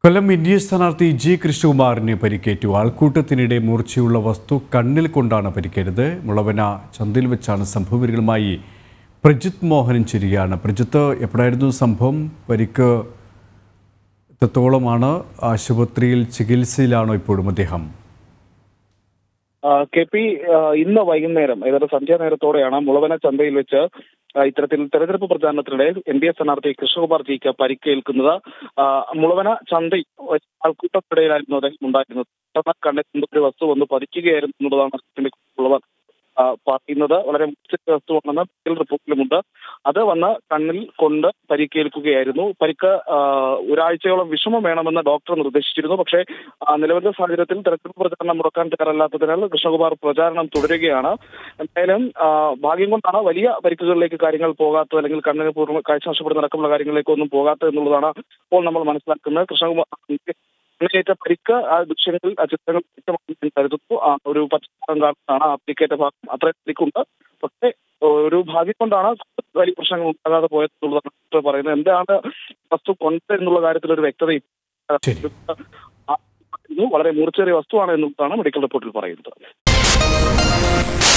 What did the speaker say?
കൊല്ലം India സ്ഥാനാർത്ഥി G കൃഷ്ണകുമാറിന് പരിക്കേറ്റു. ആൾക്കൂട്ടത്തിനിടെ മൂർച്ചയുള്ള വസ്തു കണ്ണിൽ കൊണ്ടാണ് പരിക്കേറ്റത്. മുളവന ചന്തയിൽ വെച്ചാണ് സംഭവവിവരങ്ങളുമായി പ്രജിത്ത് മോഹനൻ ചേരുകയാണ്. പ്രജിത്ത്, എപ്പോഴായിരുന്നു സംഭവം? പരിക്ക് എത്രത്തോളമാണ്? ആശുപത്രിയിൽ ചികിത്സയിലാണോ ഇപ്പോഴും അദ്ദേഹം? കെ പി, ഇന്ന് വൈകുന്നേരം ഏതാണ്ട് സന്ധ്യാനേരത്തോടെയാണ് മുളവന ചന്തയിൽ വെച്ച് ഇത്തരത്തിൽ തെരഞ്ഞെടുപ്പ് പ്രചാരണത്തിനിടെ NDA സ്ഥാനാർത്ഥി കൃഷ്ണകുമാർ ജിക്ക് പരിക്കേൽക്കുന്നത്. മുളവന ചന്തയിൽ ആൾക്കൂട്ടത്തിനിടയിലായിരുന്നു അദ്ദേഹം ഉണ്ടായിരുന്നത്. കണ്ണിൽ ഒരു വസ്തു വന്ന് പതിക്കുകയായിരുന്നു എന്നുള്ളതാണ് ഉള്ളവർ പറയുന്നത്. വളരെ മോശം വസ്തുവാണെന്ന് റിപ്പോർട്ടിലുമുണ്ട്. അത് വന്ന് കണ്ണിൽ കൊണ്ട് പരിക്കേൽക്കുകയായിരുന്നു. പരിക്ക് ഒരാഴ്ചയോളം വിശ്രമം വേണമെന്ന് ഡോക്ടർ നിർദ്ദേശിച്ചിരുന്നു. പക്ഷേ നിലവിലെ സാഹചര്യത്തിൽ തെരഞ്ഞെടുപ്പ് പ്രചാരണം മുടക്കാൻ തയ്യാറല്ലാത്തതിനാൽ കൃഷ്ണകുമാർ പ്രചാരണം തുടരുകയാണ്. എന്തായാലും ഭാഗ്യം കൊണ്ടാണ് വലിയ പരിക്കുകളിലേക്ക് കാര്യങ്ങൾ പോകാത്തത്, അല്ലെങ്കിൽ കണ്ണിന് പൂർണ്ണ കാഴ്ച നഷ്ടപ്പെടുന്ന അടക്കമുള്ള കാര്യങ്ങളിലേക്കൊന്നും പോകാത്തത് എന്നുള്ളതാണ് ഇപ്പോൾ നമ്മൾ മനസ്സിലാക്കുന്നത്. കൃഷ്ണകുമാർ േറ്റ പരിക്ക് ആ ദൃശ്യങ്ങളിൽ ചിത്രങ്ങൾ വ്യക്തമായി കരുതുന്നു. ഒരു പച്ചക്കറി കാണാണ് ആ പരിക്കേറ്റ ഭാഗം. അത്ര പരിക്കുണ്ട്. പക്ഷേ ഒരു ഭാഗ്യം കൊണ്ടാണ് വലിയ പ്രശ്നങ്ങൾ ഉണ്ടാകാതെ പോയതെന്നുള്ളതാണ് പറയുന്നത്. എന്താണ് വസ്തു കൊണ്ട് എന്നുള്ള കാര്യത്തിൽ ഒരു വ്യക്തത ശരി. വളരെ മൂർച്ചേറിയ വസ്തുവാണ് എന്നുള്ളതാണ് മെഡിക്കൽ റിപ്പോർട്ടിൽ പറയുന്നത്.